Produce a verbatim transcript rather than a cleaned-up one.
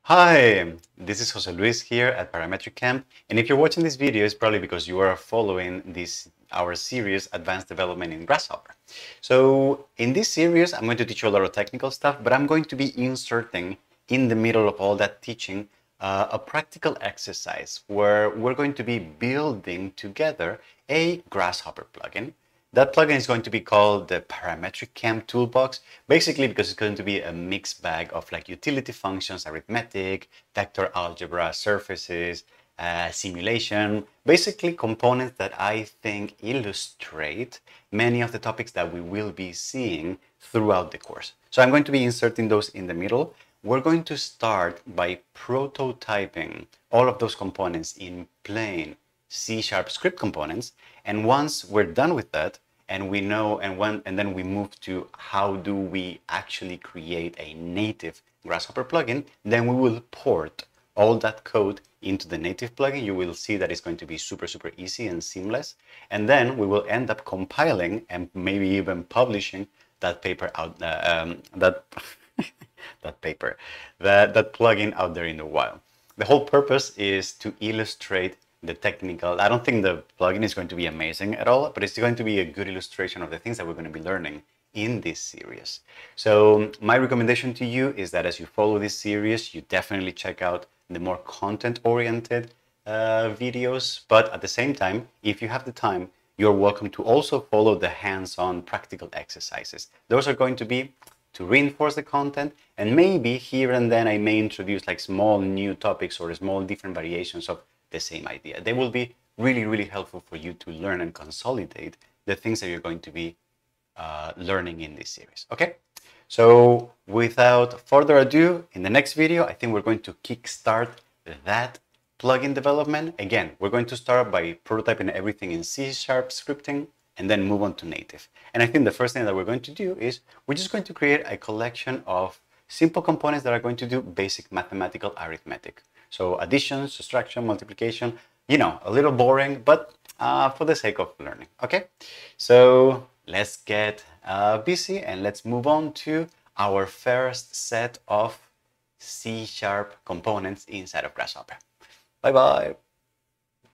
Hi, this is Jose Luis here at Parametric Camp, and if you're watching this video, it's probably because you are following this our series Advanced Development in Grasshopper. So in this series, I'm going to teach you a lot of technical stuff, but I'm going to be inserting in the middle of all that teaching uh, a practical exercise where we're going to be building together a Grasshopper plugin. That plugin is going to be called the Parametric Camp Toolbox, basically because it's going to be a mixed bag of like utility functions, arithmetic, vector algebra, surfaces, uh, simulation, basically components that I think illustrate many of the topics that we will be seeing throughout the course. So I'm going to be inserting those in the middle. We're going to start by prototyping all of those components in plain C sharp script components. And once we're done with that, and we know, and when, and then we move to how do we actually create a native Grasshopper plugin, then we will port all that code into the native plugin. You will see that it's going to be super, super easy and seamless. And then we will end up compiling and maybe even publishing that paper out, uh, um, that, that paper, that, that plugin out there in the wild. The whole purpose is to illustrate the technical. I don't think the plugin is going to be amazing at all, but it's going to be a good illustration of the things that we're going to be learning in this series. So my recommendation to you is that as you follow this series, you definitely check out the more content-oriented uh, videos. But at the same time, if you have the time, you're welcome to also follow the hands-on practical exercises. Those are going to be to reinforce the content, and maybe here and then I may introduce like small new topics or small different variations of the same idea. They will be really, really helpful for you to learn and consolidate the things that you're going to be uh, learning in this series. Okay, so without further ado, in the next video, I think we're going to kickstart that plugin development. Again, we're going to start by prototyping everything in C sharp scripting and then move on to native. And I think the first thing that we're going to do is we're just going to create a collection of simple components that are going to do basic mathematical arithmetic. So addition, subtraction, multiplication, you know, a little boring, but uh, for the sake of learning, okay? So let's get uh, busy and let's move on to our first set of C sharp components inside of Grasshopper. Bye-bye.